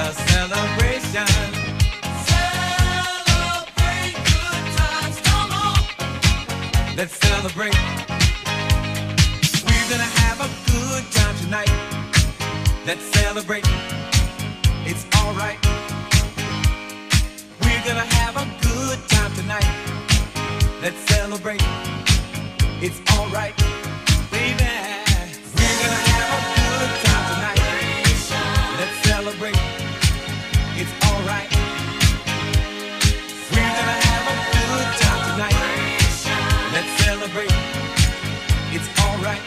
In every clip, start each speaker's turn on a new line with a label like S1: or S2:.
S1: a celebration. Celebrate good times, come on. Let's celebrate. We're gonna have a good time tonight. Let's celebrate. It's alright. We're gonna have a good time tonight. Let's celebrate. It's alright, baby. We're gonna have a good time tonight. Let's celebrate. It's alright. We're gonna have a good time tonight. Let's celebrate. It's alright.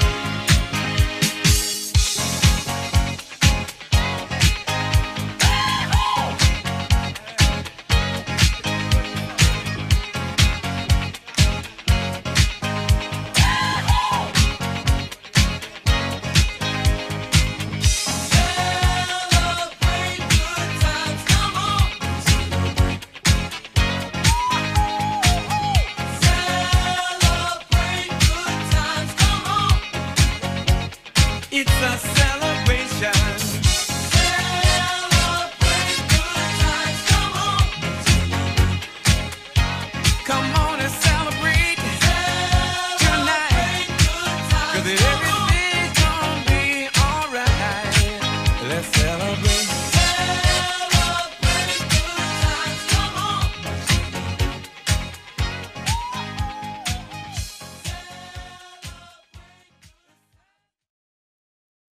S1: It's a